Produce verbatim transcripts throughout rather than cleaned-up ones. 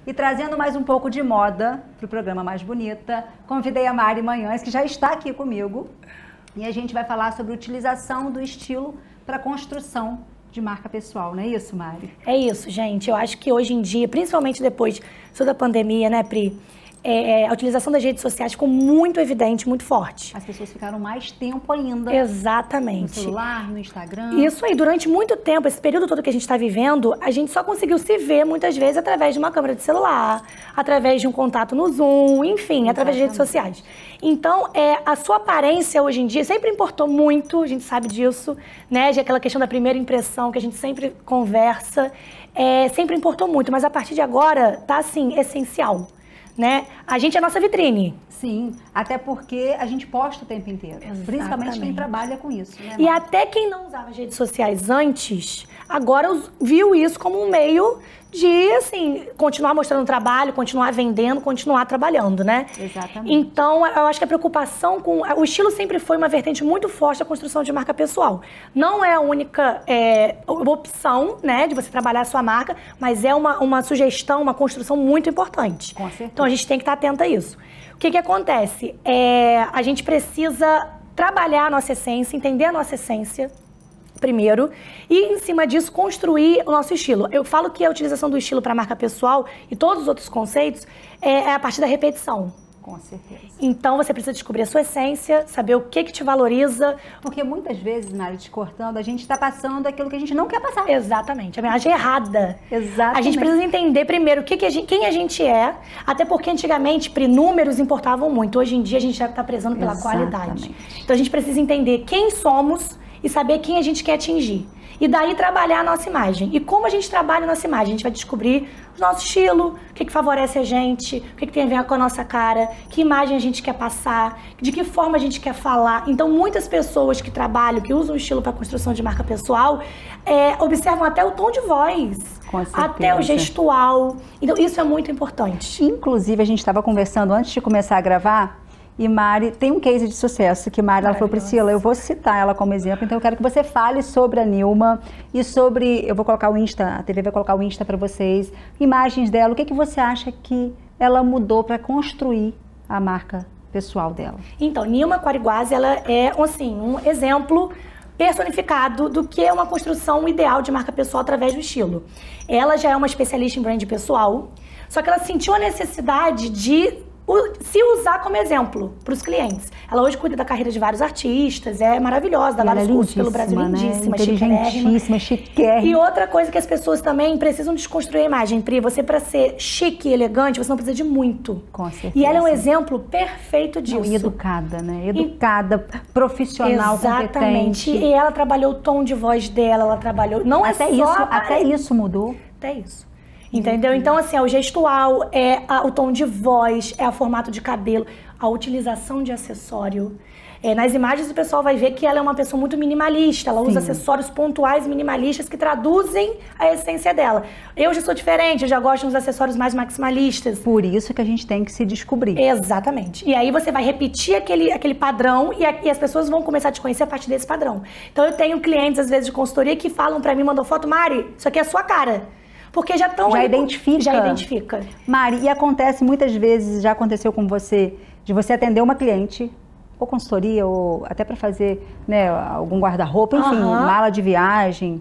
E trazendo mais um pouco de moda para o programa Mais Bonita, convidei a Mari Manhães, que já está aqui comigo. E a gente vai falar sobre a utilização do estilo para construção de marca pessoal, não é isso, Mari? É isso, gente. Eu acho que hoje em dia, principalmente depois da pandemia, né, Pri? É, a utilização das redes sociais ficou muito evidente, muito forte. As pessoas ficaram mais tempo ainda. Exatamente. No celular, no Instagram. Isso aí, durante muito tempo, esse período todo que a gente está vivendo, a gente só conseguiu se ver muitas vezes através de uma câmera de celular, através de um contato no Zoom, enfim, Exatamente. através de redes sociais. Então, é, a sua aparência hoje em dia sempre importou muito, a gente sabe disso, né? De aquela questão da primeira impressão que a gente sempre conversa, é, sempre importou muito, mas a partir de agora tá assim, essencial. Né? A gente é a nossa vitrine. Sim, até porque a gente posta o tempo inteiro. Exatamente. Principalmente quem trabalha com isso. Né, e até quem não usava as redes sociais antes, agora viu isso como um meio de, assim, continuar mostrando trabalho, continuar vendendo, continuar trabalhando, né? Exatamente. Então, eu acho que a preocupação com... O estilo sempre foi uma vertente muito forte da construção de marca pessoal. Não é a única é, opção, né, de você trabalhar a sua marca, mas é uma, uma sugestão, uma construção muito importante. Com certeza. Então, a gente tem que estar atenta a isso. O que que acontece? É, a gente precisa trabalhar a nossa essência, entender a nossa essência, primeiro, e em cima disso construir o nosso estilo. Eu falo que a utilização do estilo para marca pessoal e todos os outros conceitos é, é a partir da repetição. Com certeza. Então você precisa descobrir a sua essência, saber o que que te valoriza. Porque muitas vezes, Mari, te cortando, a gente está passando aquilo que a gente não quer passar. Exatamente, a mensagem é errada. Exatamente. A gente precisa entender primeiro o que que a gente, quem a gente é, até porque antigamente números importavam muito. Hoje em dia a gente já está prezando pela Exatamente. qualidade. Então a gente precisa entender quem somos e saber quem a gente quer atingir. E daí trabalhar a nossa imagem. E como a gente trabalha a nossa imagem? A gente vai descobrir o nosso estilo, o que que favorece a gente, o que que tem a ver com a nossa cara, que imagem a gente quer passar, de que forma a gente quer falar. Então, muitas pessoas que trabalham, que usam o estilo para construção de marca pessoal, é, observam até o tom de voz, com certeza. até o gestual. Então, isso é muito importante. Inclusive, a gente estava conversando antes de começar a gravar, e Mari tem um case de sucesso que Mari, ela falou, Priscila, eu vou citar ela como exemplo, então eu quero que você fale sobre a Nilma e sobre, eu vou colocar o Insta, a T V vai colocar o Insta para vocês, imagens dela, o que que você acha que ela mudou para construir a marca pessoal dela? Então, Nilma Quariguase, ela é, assim, um exemplo personificado do que é uma construção ideal de marca pessoal através do estilo. Ela já é uma especialista em brand pessoal, só que ela sentiu a necessidade de se usar como exemplo para os clientes. Ela hoje cuida da carreira de vários artistas, é maravilhosa, dá vários cursos pelo Brasil, né? lindíssima, inteligentíssima, chiquérrima. E outra coisa que as pessoas também precisam desconstruir a imagem, Pri, você para ser chique e elegante, você não precisa de muito. Com certeza. E ela é um exemplo perfeito disso. Não, e educada, né? Educada, e... profissional, Exatamente. competente. E ela trabalhou o tom de voz dela, ela trabalhou... Não até é isso, só até isso mudou. Até isso. Entendeu? Então, assim, é o gestual, é a, o tom de voz, é o formato de cabelo, a utilização de acessório. É, nas imagens o pessoal vai ver que ela é uma pessoa muito minimalista, ela Sim. usa acessórios pontuais minimalistas que traduzem a essência dela. Eu já sou diferente, eu já gosto dos acessórios mais maximalistas. Por isso que a gente tem que se descobrir. Exatamente. E aí você vai repetir aquele, aquele padrão e, a, e as pessoas vão começar a te conhecer a partir desse padrão. Então eu tenho clientes, às vezes, de consultoria que falam pra mim, mandam foto, Mari, isso aqui é a sua cara. Porque já estão... Já aí, identifica. Já identifica. Mari, e acontece muitas vezes, já aconteceu com você, de você atender uma cliente, ou consultoria, ou até para fazer, né, algum guarda-roupa, enfim, uhum. mala de viagem,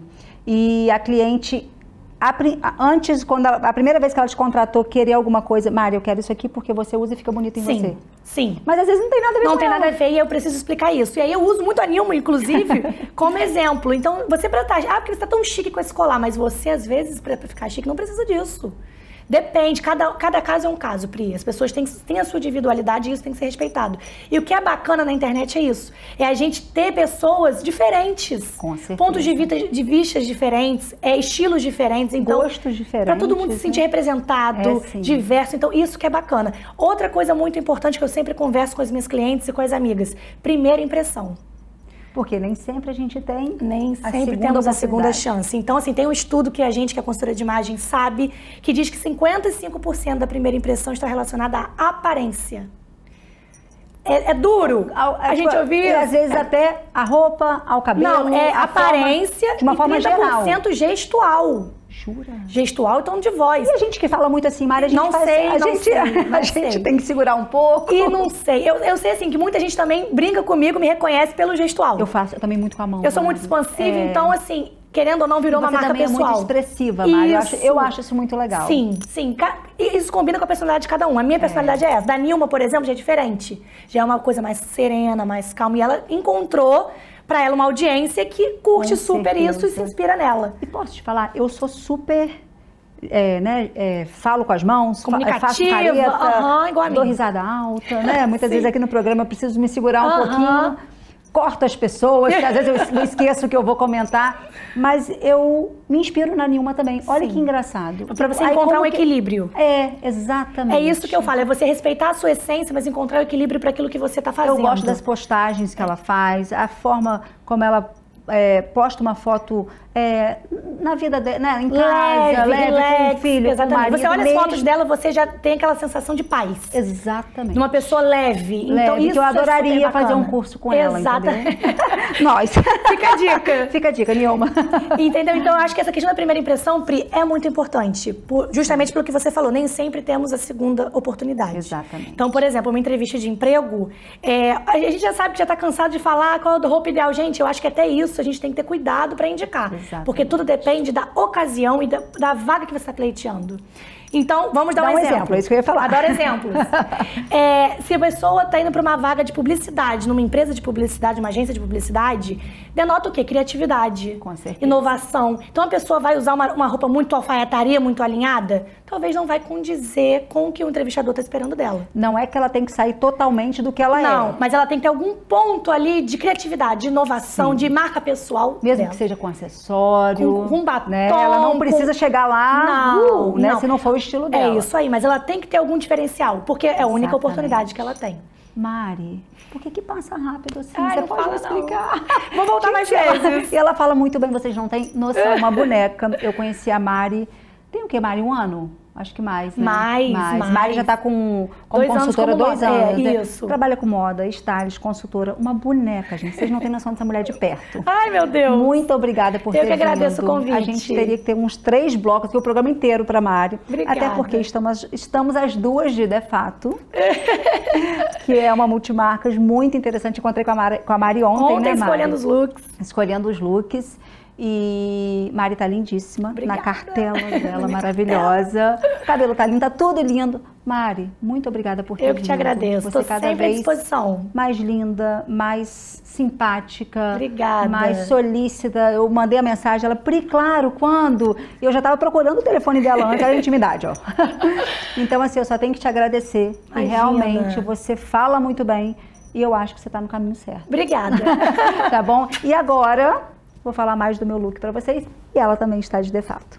e a cliente, a, antes, quando a, a primeira vez que ela te contratou, queria alguma coisa, Mari, eu quero isso aqui porque você usa e fica bonito em sim, você. Sim. Mas às vezes não tem nada a ver não com Não tem ela. nada a ver e eu preciso explicar isso. E aí eu uso muito a Nilma, inclusive, como exemplo. Então, você pra estar... Ah, porque você tá tão chique com esse colar, mas você, às vezes, pra ficar chique, não precisa disso. Depende, cada, cada caso é um caso, Pri. As pessoas têm, têm a sua individualidade e isso tem que ser respeitado. E o que é bacana na internet é isso. É a gente ter pessoas diferentes. Com certeza. Pontos de vista de vistas diferentes, é, estilos diferentes. Então, gostos diferentes. Pra todo mundo se sentir né? representado, é, diverso. Então, isso que é bacana. Outra coisa muito importante que eu sempre converso com as minhas clientes e com as amigas. Primeira impressão. Porque nem sempre a gente tem Nem sempre temos a segunda chance. Então, assim, tem um estudo que a gente, que é consultora de imagem, sabe, que diz que cinquenta e cinco por cento da primeira impressão está relacionada à aparência. É, é duro a, a, a gente ouvir... Às vezes até a roupa, ao cabelo... Não, é a aparência forma, de uma forma e trinta por cento geral. gestual. Jura? Gestual e tom de voz. E a gente que fala muito assim, Mari, a gente não faz, sei, a não gente, sei, a não gente sei. tem que segurar um pouco. E não sei. Eu, eu sei assim que muita gente também brinca comigo, me reconhece pelo gestual. Eu faço eu também muito com a mão. Eu sou Mari. muito expansiva, É. então assim, querendo ou não, virou Você uma marca também pessoal. é muito expressiva, Mari. Eu acho, Isso. eu acho isso muito legal. Sim, sim. Ca- E isso combina com a personalidade de cada um. A minha personalidade é, é essa. Da Nilma, por exemplo, já é diferente. Já é uma coisa mais serena, mais calma. E ela encontrou pra ela uma audiência que curte Com super certeza. isso e se inspira nela. E posso te falar, eu sou super, é, né, é, falo com as mãos, fa- faço Comunicativa, careta, aham, igual a mim. dou risada alta, né? Muitas Sim. vezes aqui no programa eu preciso me segurar um Aham. pouquinho, corto as pessoas, que às vezes eu esqueço o que eu vou comentar, mas eu me inspiro na Nilma também. Olha Sim. que engraçado. Pra você Aí, encontrar como um que- equilíbrio. É, exatamente. É isso que eu falo, é você respeitar a sua essência, mas encontrar o equilíbrio para aquilo que você tá fazendo. Eu gosto das postagens que ela faz, a forma como ela é, posta uma foto é, na vida dela, né, em casa, leve, leve, com o relax, filho, exatamente. com o marido Você olha mesmo. as fotos dela, você já tem aquela sensação de paz. Exatamente. De uma pessoa leve. Então, Leve, isso que eu é adoraria super fazer bacana. um curso com ela, Exata- entendeu? Nós. Fica a dica. Fica a dica, Nilma. Entendeu? Então, eu acho que essa questão da primeira impressão, Pri, é muito importante. Por- justamente pelo que você falou, nem sempre temos a segunda oportunidade. Exatamente. Então, por exemplo, uma entrevista de emprego, é, a gente já sabe que já tá cansado de falar qual é a roupa ideal. Gente, eu acho que até isso a gente tem que ter cuidado para indicar. Exatamente. Porque tudo depende da ocasião e da, da vaga que você está pleiteando. Então, vamos dar Dá um, um exemplo. exemplo, é isso que eu ia falar. Adoro exemplos. É, se a pessoa está indo para uma vaga de publicidade, numa empresa de publicidade, uma agência de publicidade, denota o quê? Criatividade. Com certeza. Inovação. Então, a pessoa vai usar uma, uma roupa muito alfaiataria, muito alinhada, talvez não vai condizer com o que o entrevistador está esperando dela. Não é que ela tem que sair totalmente do que ela Não, é. mas ela tem que ter algum ponto ali de criatividade, de inovação, Sim. de marca pessoal Mesmo dela. que seja com acessório. Com- com batom, né? Ela não precisa com- chegar lá, Não, uh, né? não. Se não for o estilo dela. É isso aí, mas ela tem que ter algum diferencial, porque é a única Exatamente. oportunidade que ela tem. Mari, por que que passa rápido assim? Ai, Você não pode fala, me explicar? não. Vou voltar mais Gente, ela- vezes. E ela fala muito bem, vocês não têm noção, uma boneca. Eu conheci a Mari, tem o que, Mari? Um ano? Acho que mais, né? Mais, mais. Mari já está com, como Dois anos consultora há como dois moda, é, anos. né? isso. Trabalha com moda, stylist, consultora, uma boneca, gente. Vocês não têm noção dessa mulher de perto. Ai, meu Deus. Muito obrigada por Eu ter que agradeço vindo. o convite. A gente teria que ter uns três blocos, que o programa inteiro para Mari. Obrigada. Até porque estamos, estamos as duas de De Fato, que é uma multimarcas muito interessante. Encontrei com a Mari, com a Mari ontem, Ontem né, Mari? escolhendo os looks. Escolhendo os looks. E Mari tá lindíssima, Obrigada. na cartela dela, maravilhosa. O cabelo tá lindo, tá tudo lindo. Mari, muito obrigada por ter Eu que te vindo. agradeço. Você Estou cada sempre à vez disposição. mais linda, mais simpática. Obrigada. Mais solícita. Eu mandei a mensagem, ela, Pri, claro, quando? E eu já tava procurando o telefone dela antes, era intimidade, ó. Então, assim, eu só tenho que te agradecer. Imagina. E realmente, você fala muito bem. E eu acho que você tá no caminho certo. Obrigada. Tá bom? E agora, vou falar mais do meu look para vocês. E ela também está de De Fato.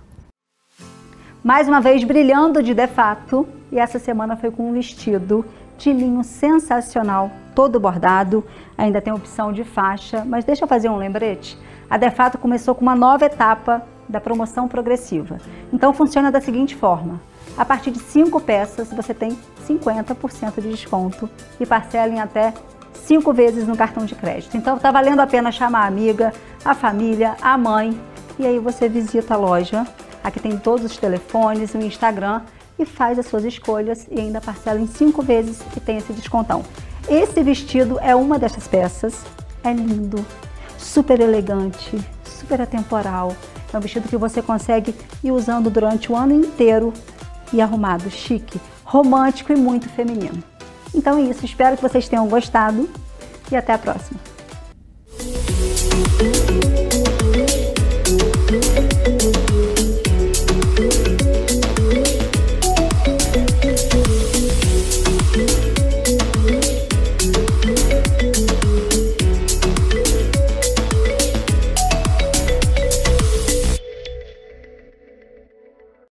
Mais uma vez, brilhando de De Fato. E essa semana foi com um vestido de linho sensacional, todo bordado. Ainda tem opção de faixa. Mas deixa eu fazer um lembrete. A De Fato começou com uma nova etapa da promoção progressiva. Então, funciona da seguinte forma. A partir de cinco peças, você tem cinquenta por cento de desconto e parcela em até cinco vezes no cartão de crédito. Então, tá valendo a pena chamar a amiga, a família, a mãe. E aí você visita a loja. Aqui tem todos os telefones, o Instagram e faz as suas escolhas e ainda parcela em cinco vezes e tem esse descontão. Esse vestido é uma dessas peças. É lindo, super elegante, super atemporal. É um vestido que você consegue ir usando durante o ano inteiro e arrumado, chique, romântico e muito feminino. Então é isso, espero que vocês tenham gostado e até a próxima.